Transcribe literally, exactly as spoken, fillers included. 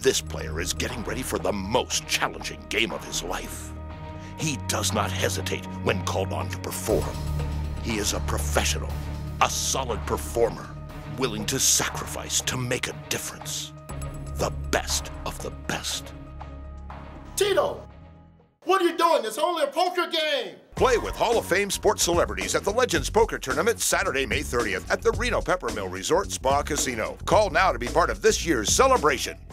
This player is getting ready for the most challenging game of his life. He does not hesitate when called on to perform. He is a professional, a solid performer, willing to sacrifice to make a difference. The best of the best. Tito, what are you doing? It's only a poker game. Play with Hall of Fame sports celebrities at the Legends Poker Tournament Saturday, May thirtieth at the Reno Peppermill Resort Spa Casino. Call now to be part of this year's celebration.